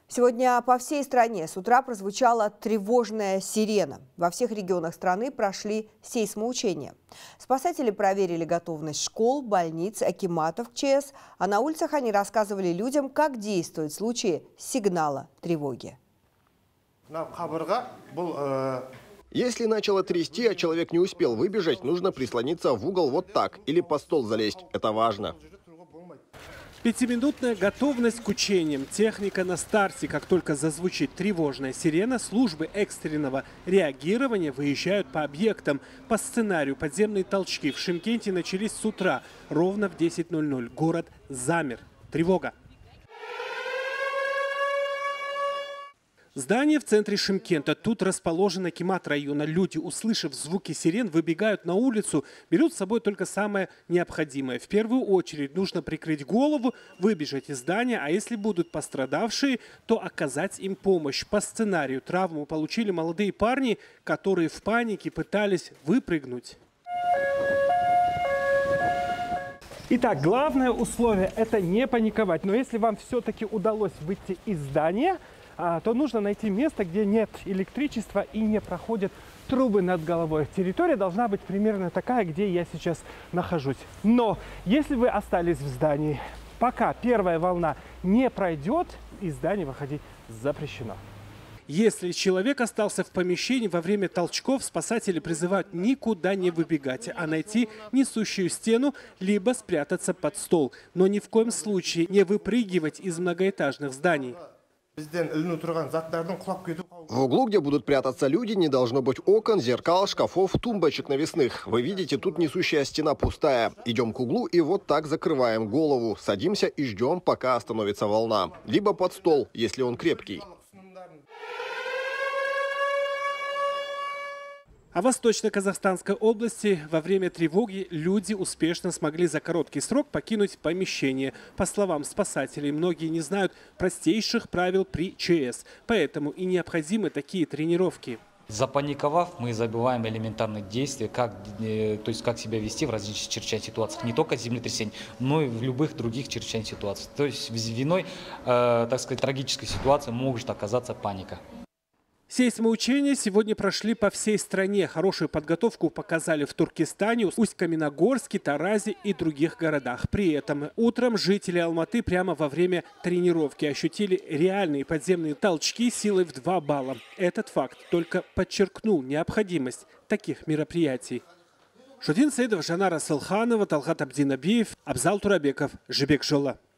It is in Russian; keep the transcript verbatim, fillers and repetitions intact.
Сегодня по всей стране с утра прозвучала тревожная сирена. Во всех регионах страны прошли сейсмоучения. Спасатели проверили готовность школ, больниц, акиматов к ЧС, а на улицах они рассказывали людям, как действовать в случае сигнала тревоги. Если начало трясти, а человек не успел выбежать, нужно прислониться в угол вот так или под стол залезть. Это важно. Пятиминутная готовность к учениям. Техника на старте. Как только зазвучит тревожная сирена, службы экстренного реагирования выезжают по объектам. По сценарию подземные толчки в Шымкенте начались с утра. Ровно в десять ноль ноль. Город замер. Тревога. Здание в центре Шымкента. Тут расположен акимат района. Люди, услышав звуки сирен, выбегают на улицу, берут с собой только самое необходимое. В первую очередь нужно прикрыть голову, выбежать из здания, а если будут пострадавшие, то оказать им помощь. По сценарию травму получили молодые парни, которые в панике пытались выпрыгнуть. Итак, главное условие – это не паниковать. Но если вам все-таки удалось выйти из здания, то нужно найти место, где нет электричества и не проходят трубы над головой. Территория должна быть примерно такая, где я сейчас нахожусь. Но если вы остались в здании, пока первая волна не пройдет, из здания выходить запрещено. Если человек остался в помещении во время толчков, спасатели призывают никуда не выбегать, а найти несущую стену, либо спрятаться под стол. Но ни в коем случае не выпрыгивать из многоэтажных зданий. В углу, где будут прятаться люди, не должно быть окон, зеркал, шкафов, тумбочек навесных. Вы видите, тут несущая стена пустая. Идем к углу и вот так закрываем голову. Садимся и ждем, пока остановится волна. Либо под стол, если он крепкий. А в Восточно-Казахстанской области во время тревоги люди успешно смогли за короткий срок покинуть помещение. По словам спасателей, многие не знают простейших правил при ЧС. Поэтому и необходимы такие тренировки. Запаниковав, мы забываем элементарные действия, как, то есть как себя вести в различных чрезвычайных ситуациях. Не только землетрясений, но и в любых других чрезвычайных ситуациях. То есть виной, э, так сказать, трагической ситуации может оказаться паника. Сейсмоучения сегодня прошли по всей стране. Хорошую подготовку показали в Туркестане, Усть-Каменогорске, Таразе и других городах. При этом утром жители Алматы прямо во время тренировки ощутили реальные подземные толчки силой в два балла. Этот факт только подчеркнул необходимость таких мероприятий. Шудин Саидов, Жанара Сылханова, Талгат Абдинабиев, Абзал Турабеков, Жибек Жола.